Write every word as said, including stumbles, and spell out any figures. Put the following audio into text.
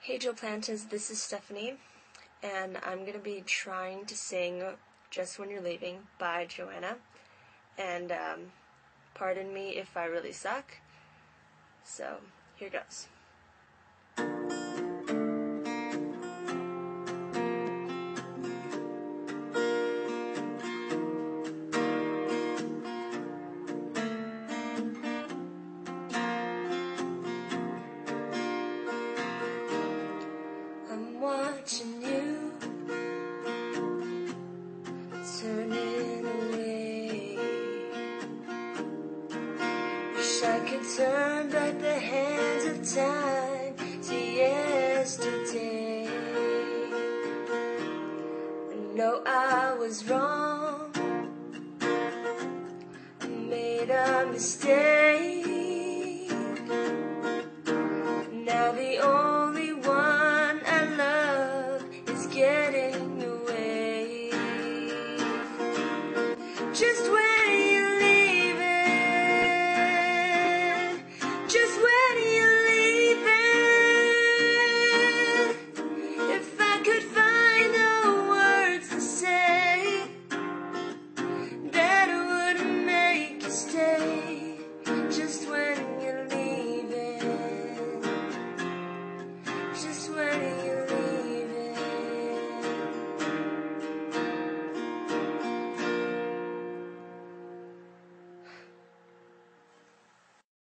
Hey Joplantas, this is Stephanie, and I'm going to be trying to sing Just When You're Leaving by Joanna, and um, pardon me if I really suck, so here goes. I'm watching you turning away. Wish I could turn back the hands of time to yesterday. I know I was wrong, I made a mistake. Now the only one I love is getting away. Just when you're leaving, just when you're leaving, if I could find the words to say that would make you stay. Just when you're leaving, just when